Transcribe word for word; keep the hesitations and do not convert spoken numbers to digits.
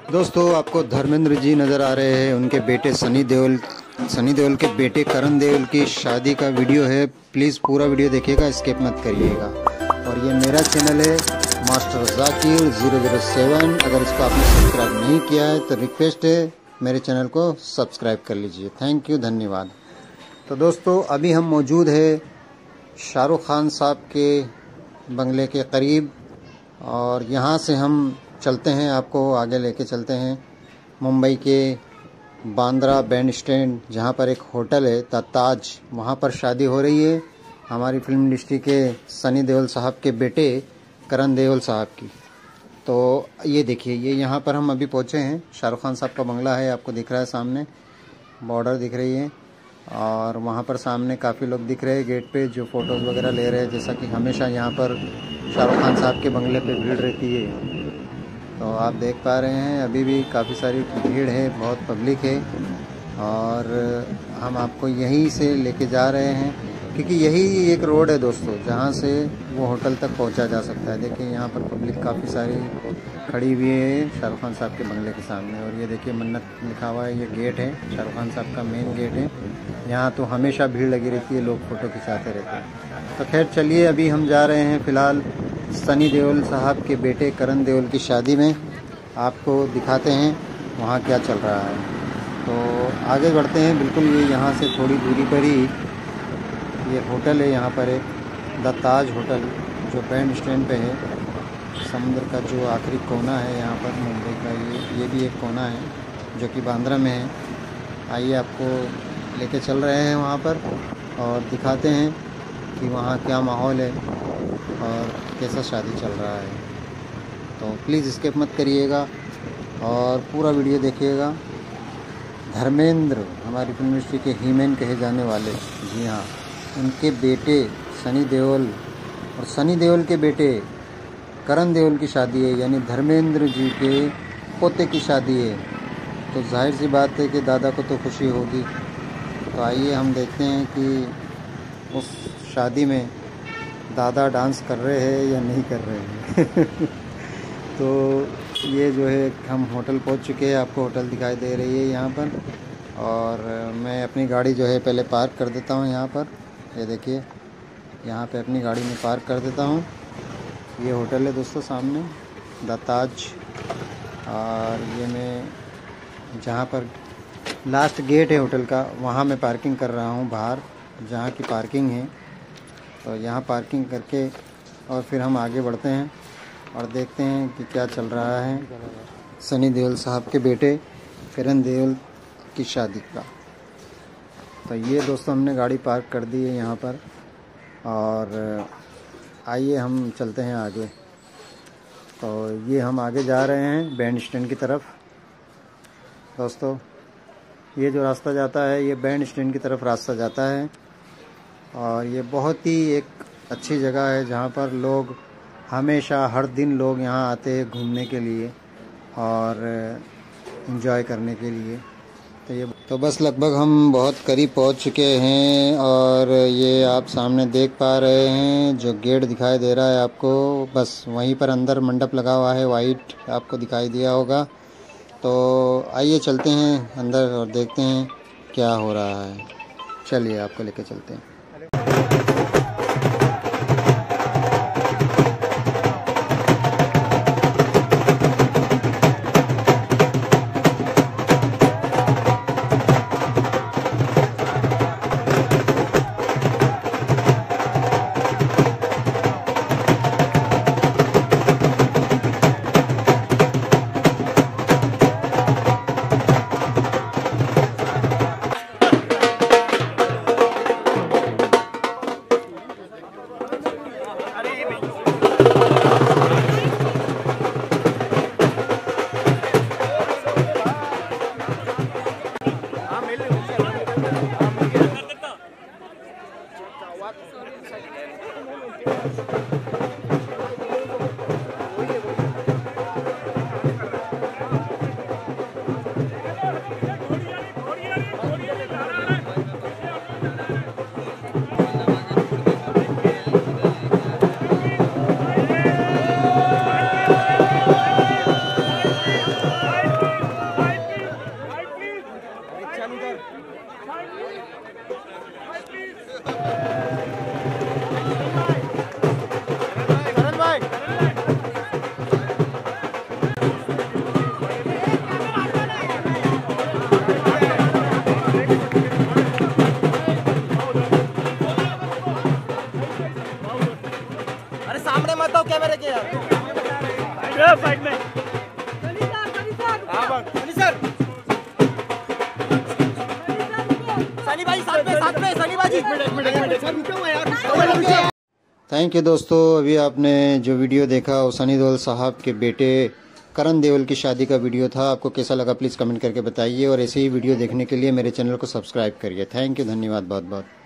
दोस्तों आपको धर्मेंद्र जी नज़र आ रहे हैं, उनके बेटे सनी देओल सनी देओल के बेटे करण देओल की शादी का वीडियो है। प्लीज़ पूरा वीडियो देखिएगा, स्किप मत करिएगा। और ये मेरा चैनल है master Zakir zero zero seven. अगर इसको आपने सब्सक्राइब नहीं किया है तो रिक्वेस्ट है मेरे चैनल को सब्सक्राइब कर लीजिए। थैंक यू, धन्यवाद। तो दोस्तों अभी हम मौजूद है शाहरुख खान साहब के बंगले के करीब, और यहाँ से हम चलते हैं, आपको आगे लेके चलते हैं मुंबई के बांद्रा बैंड स्टैंड, जहाँ पर एक होटल है द ताज। वहाँ पर शादी हो रही है हमारी फिल्म इंडस्ट्री के सनी देओल साहब के बेटे करण देओल साहब की। तो ये देखिए, ये यहाँ पर हम अभी पहुँचे हैं। शाहरुख खान साहब का बंगला है, आपको दिख रहा है, सामने बॉर्डर दिख रही है, और वहाँ पर सामने काफ़ी लोग दिख रहे हैं गेट पे जो फ़ोटोज़ वगैरह ले रहे हैं। जैसा कि हमेशा यहाँ पर शाहरुख खान साहब के बंगले पे भीड़ रहती है, तो आप देख पा रहे हैं अभी भी काफ़ी सारी भीड़ है, बहुत पब्लिक है। और हम आपको यहीं से लेके जा रहे हैं क्योंकि यही एक रोड है दोस्तों जहाँ से वो होटल तक पहुँचा जा सकता है। देखिए यहाँ पर पब्लिक काफ़ी सारी खड़ी हुई है शाहरुख खान साहब के बंगले के सामने। और ये देखिए मन्नत लिखा हुआ है, ये गेट है शाहरुख खान साहब का मेन गेट है। यहाँ तो हमेशा भीड़ लगी रहती है, लोग फ़ोटो खिंचाते रहते हैं। तो खैर चलिए, अभी हम जा रहे हैं फ़िलहाल सनी देओल साहब के बेटे करण देओल की शादी में। आपको दिखाते हैं वहाँ क्या चल रहा है। तो आगे बढ़ते हैं। बिल्कुल ये यहाँ से थोड़ी दूरी पर ही ये होटल है, यहाँ पर एक द ताज होटल जो बैंड स्टैंड पे है। समुद्र का जो आखिरी कोना है यहाँ पर मुंबई का, ये ये भी एक कोना है जो कि बांद्रा में है। आइए आपको लेके चल रहे हैं वहाँ पर और दिखाते हैं कि वहाँ क्या माहौल है और कैसा शादी चल रहा है। तो प्लीज़ स्किप मत करिएगा और पूरा वीडियो देखिएगा। धर्मेंद्र हमारी फिल्म इंडस्ट्री के हीमैन कहे जाने वाले, जी हाँ, उनके बेटे सनी देओल और सनी देओल के बेटे करण देओल की शादी है, यानी धर्मेंद्र जी के पोते की शादी है। तो जाहिर सी बात है कि दादा को तो खुशी होगी। तो आइए हम देखते हैं कि उस शादी में दादा डांस कर रहे हैं या नहीं कर रहे हैं। तो ये जो है हम होटल पहुंच चुके हैं, आपको होटल दिखाई दे रही है यहाँ पर। और मैं अपनी गाड़ी जो है पहले पार्क कर देता हूँ यहाँ पर। ये देखिए यहाँ पे अपनी गाड़ी में पार्क कर देता हूँ। ये होटल है दोस्तों सामने द ताज, और ये मैं जहाँ पर लास्ट गेट है होटल का वहाँ मैं पार्किंग कर रहा हूँ बाहर, जहाँ की पार्किंग है। तो यहाँ पार्किंग करके और फिर हम आगे बढ़ते हैं और देखते हैं कि क्या चल रहा है सनी देओल साहब के बेटे करण देओल की शादी का। तो ये दोस्तों हमने गाड़ी पार्क कर दी है यहाँ पर, और आइए हम चलते हैं आगे। तो ये हम आगे जा रहे हैं बैंड स्टैंड की तरफ। दोस्तों ये जो रास्ता जाता है ये बैंड स्टैंड की तरफ रास्ता जाता है, और ये बहुत ही एक अच्छी जगह है जहाँ पर लोग हमेशा हर दिन लोग यहाँ आते हैं घूमने के लिए और एंजॉय करने के लिए। तो ये तो बस लगभग हम बहुत करीब पहुँच चुके हैं, और ये आप सामने देख पा रहे हैं जो गेट दिखाई दे रहा है आपको, बस वहीं पर अंदर मंडप लगा हुआ है, वाइट आपको दिखाई दिया होगा। तो आइए चलते हैं अंदर और देखते हैं क्या हो रहा है। चलिए आपको लेके चलते हैं। अरे सामने मत आओ कैमरे के यार। साइड में सनी सर, सनी भाई साथ में साथ में सनी भाई। एक मिनट एक मिनट एक मिनट सर रुको यार। थैंक यू दोस्तों, अभी आपने जो वीडियो देखा वो सनी देओल साहब के बेटे करण देओल की शादी का वीडियो था। आपको कैसा लगा प्लीज़ कमेंट करके बताइए और ऐसे ही वीडियो देखने के लिए मेरे चैनल को सब्सक्राइब करिए। थैंक यू, धन्यवाद बहुत बहुत।